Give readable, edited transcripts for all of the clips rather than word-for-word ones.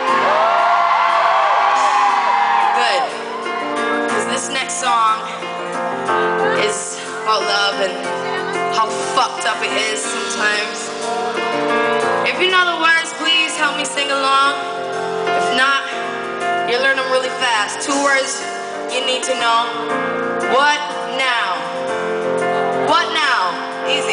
Good. Because this next song is about love and how fucked up it is sometimes. If you know the words, please help me sing along. If not, you learn them really fast. 2 words you need to know. What now? What now? Easy.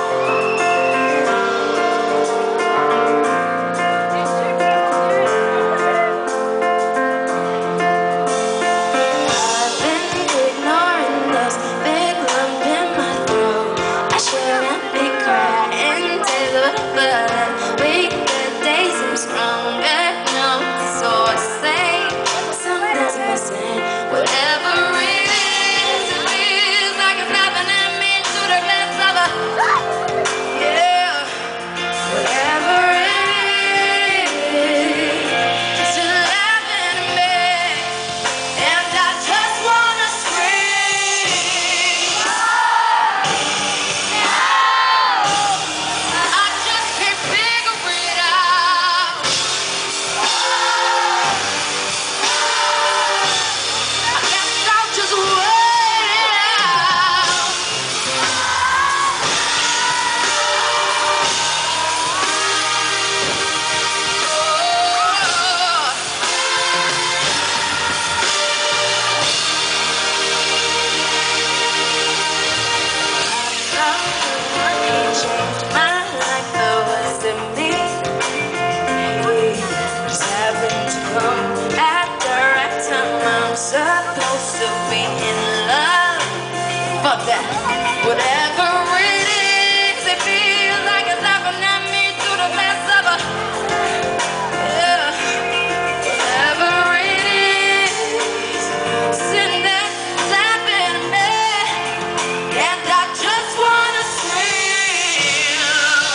Supposed to be in love. Fuck that. Whatever it is, it feels like it's laughing at me through the glass of a. Yeah. Whatever it is, sitting there laughing at me, and I just wanna scream.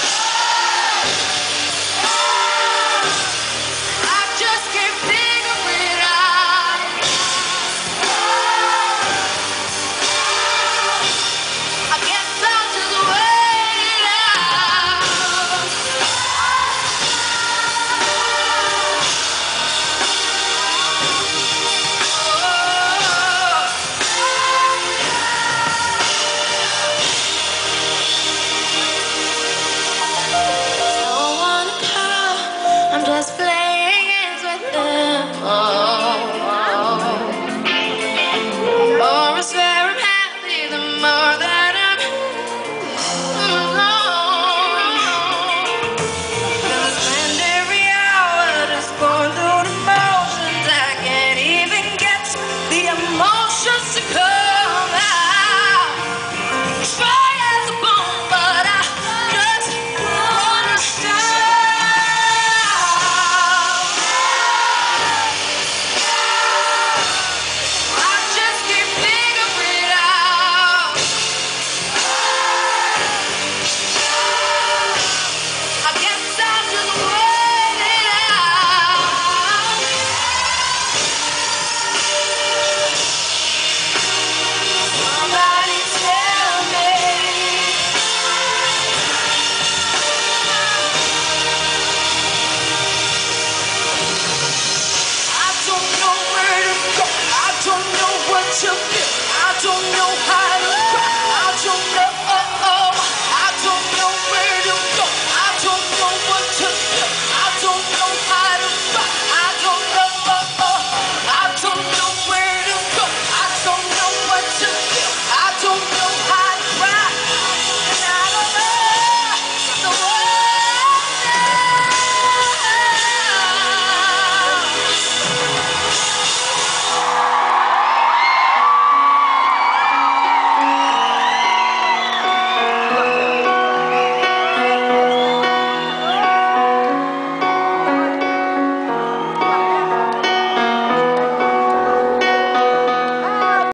I just can't figure it out. Just playing games with them. More I swear I'm happy, the more that I'm alone. 'Cause I spend every hour just going through the motions. I can't even get the emotions to come out. Try as a bone, but I just wanna stop. I don't know